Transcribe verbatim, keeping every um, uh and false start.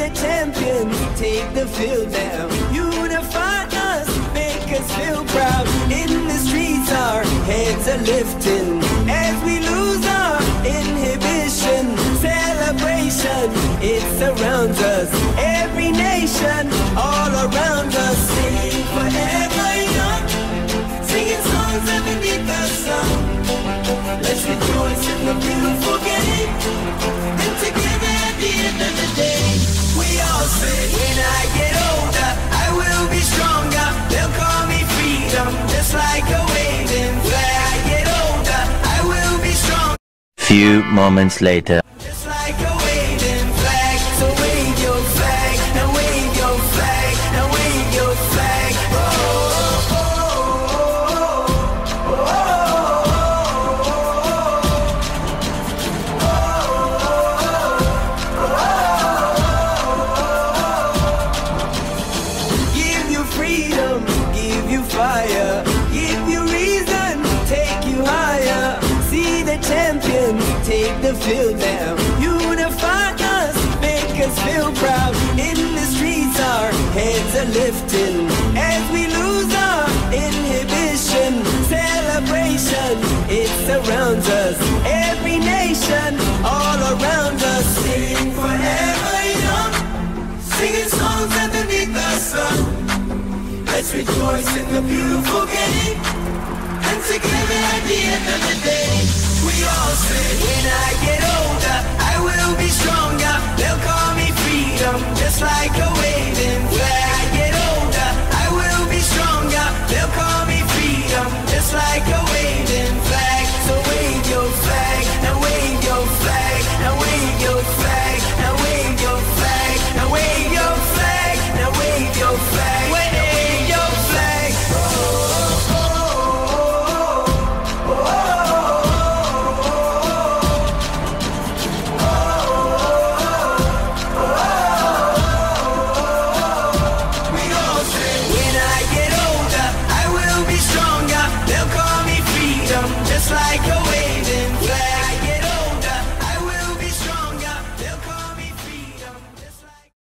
the champions take the field now. Unify us, make us feel proud. In the streets our heads are lifting as we lose our inhibition. Celebration, it surrounds us. Every nation, all around us. Sing forever young, singing songs underneath the sun. Let's rejoice in the beautiful game, and together at the end of the day, we all say, when I get older, I will be stronger. They'll call me freedom, just like a waving flag. I get older, I will be strong. Few moments later. Just like a waving flag, so wave your flag, now wave your flag, now wave your flag. Oh, oh, oh, oh, oh, oh. Give you freedom, give you fire, give you reason, take you higher. See the champions take the field now. Unify us, make us feel proud. In the streets our heads are lifting as we lose our inhibition. Celebration, it surrounds us. Every nation, all around us. Sing forever young, singing songs underneath the sun. Let's rejoice in the beautiful game, and together at the end of the day, we all say, when I get older, I will be stronger. They'll call me freedom, just like a